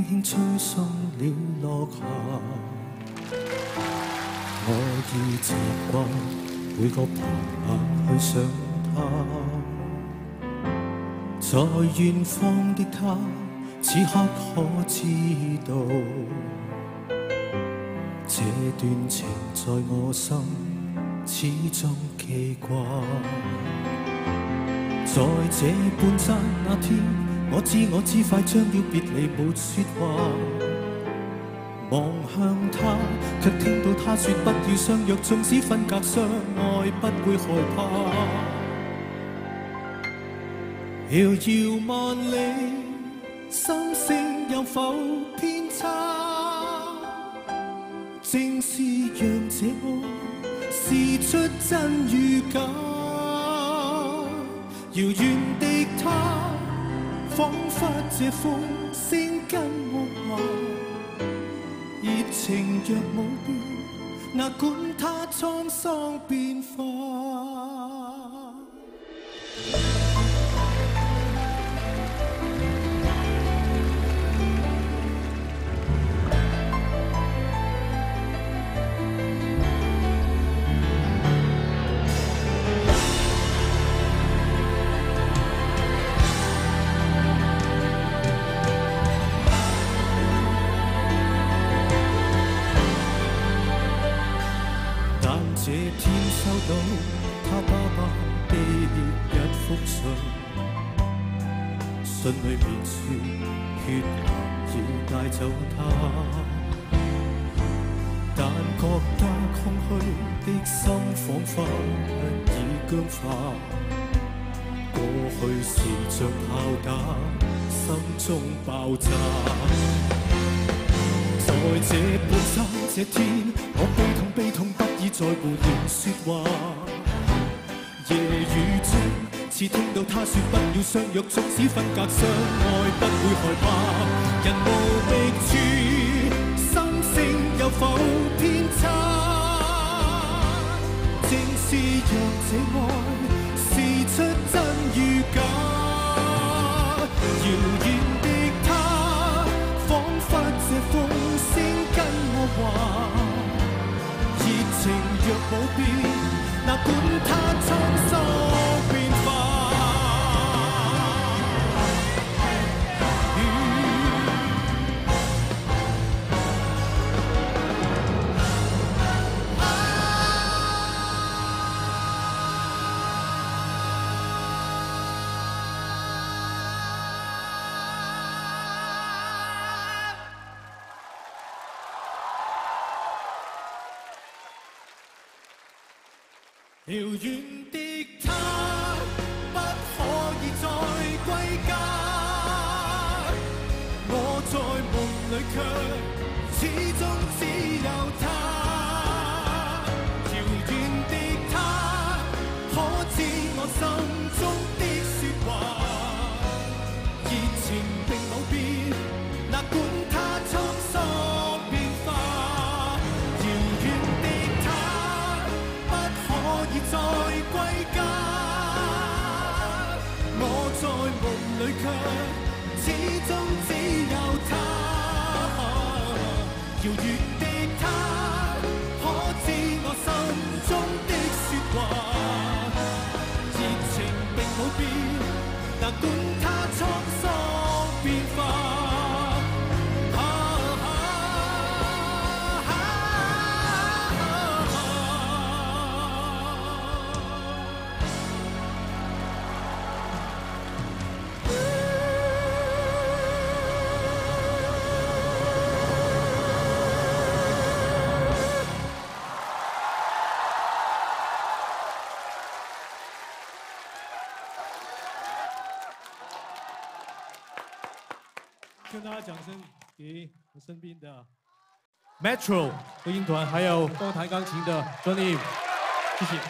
輕輕吹送了落霞。我已習慣每個傍晚去想他，在遠方的他，此刻可知道，這段情在我心始終記掛。在這半剎那天，我知快將要別離，沒說話。望向他，卻聽到他說不要相約，縱使分隔相愛不會害怕。遙遙萬里，心聲有否偏差？正是讓這愛試出真與假。遙遠的他，彷彿這風聲跟我話。熱情若冇變，哪管它滄桑變化。這天收到他爸爸的一封信，信裏面說血癌要帶走他，但覺得空虛的心彷彿已僵化。過去是像炮打，心中爆炸。在這半生這天，我悲痛不已再胡言說話。夜雨中，似聽到他說不要相約，縱使分隔相愛不會害怕。人無覓處，心聲有否偏差？正是讓這愛試出真與假。遙遠的他，彷彿這風聲跟我話。熱情若冇變，哪管它滄桑變化。遙遠的他，不可以再歸家。我在夢裏卻始終只有他。遙遠的他，可知我心中的説話？熱情並冇變，哪管它滄桑變化。遙遠的他，不可以再歸家，我在夢裏卻始終只有他。遙遠的他，可知我心中的説話？熱情並冇變，哪管它滄桑變化。 跟大家掌声给我身边的 Metro 合音团，还有帮我弹钢琴的 Johnny， 谢谢。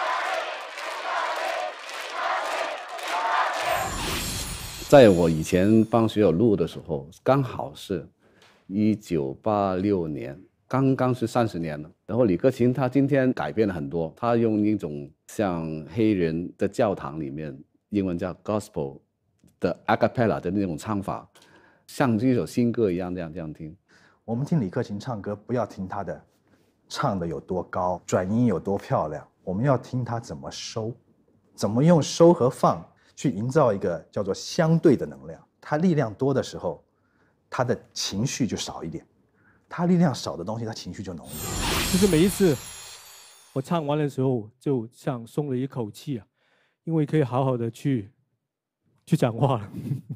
在我以前帮学友录的时候，刚好是1986年，刚刚是30年了。然后李克勤他今天改变了很多，他用一种像黑人的教堂里面，英文叫 gospel 的 a cappella 的那种唱法。 像一首新歌一样这样听。 我们听李克勤唱歌，不要听他的唱的有多高，转音有多漂亮，我们要听他怎么收，怎么用收和放去营造一个叫做相对的能量。他力量多的时候，他的情绪就少一点；他力量少的东西，他情绪就浓一点。 就是每一次我唱完的时候，就像松了一口气啊，因为可以好好的去讲话了。